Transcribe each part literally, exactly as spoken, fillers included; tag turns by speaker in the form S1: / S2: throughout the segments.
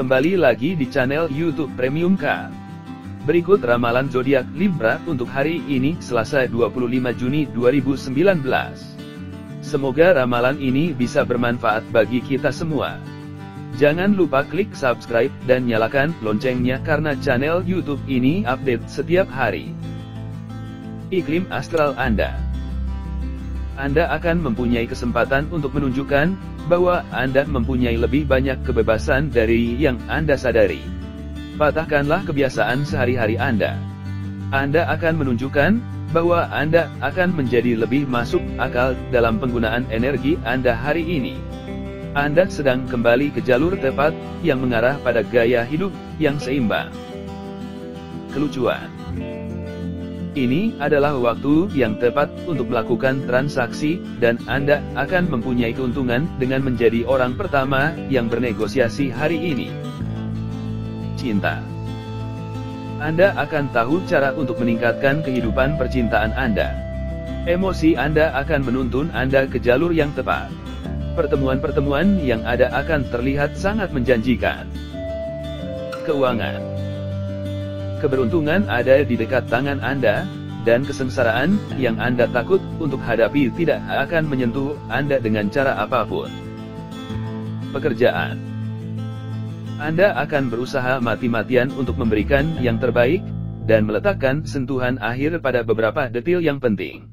S1: kembali lagi di channel YouTube Premium Car. Berikut ramalan zodiak Libra untuk hari ini, Selasa dua puluh lima Juni dua ribu sembilan belas. Semoga ramalan ini bisa bermanfaat bagi kita semua. Jangan lupa klik subscribe dan nyalakan loncengnya karena channel YouTube ini update setiap hari. Iklim astral Anda. Anda akan mempunyai kesempatan untuk menunjukkan bahwa Anda mempunyai lebih banyak kebebasan dari yang Anda sadari. Patahkanlah kebiasaan sehari-hari Anda. Anda akan menunjukkan bahwa Anda akan menjadi lebih masuk akal dalam penggunaan energi Anda hari ini. Anda sedang kembali ke jalur tepat yang mengarah pada gaya hidup yang seimbang. Kelucuan. Ini adalah waktu yang tepat untuk melakukan transaksi, dan Anda akan mempunyai keuntungan dengan menjadi orang pertama yang bernegosiasi hari ini. Cinta. Anda akan tahu cara untuk meningkatkan kehidupan percintaan Anda. Emosi Anda akan menuntun Anda ke jalur yang tepat. Pertemuan-pertemuan yang ada akan terlihat sangat menjanjikan. Keuangan. Keberuntungan ada di dekat tangan Anda, dan kesengsaraan yang Anda takut untuk hadapi tidak akan menyentuh Anda dengan cara apapun. Pekerjaan. Anda akan berusaha mati-matian untuk memberikan yang terbaik, dan meletakkan sentuhan akhir pada beberapa detail yang penting.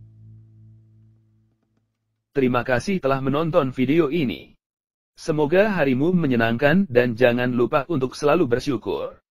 S1: Terima kasih telah menonton video ini. Semoga harimu menyenangkan dan jangan lupa untuk selalu bersyukur.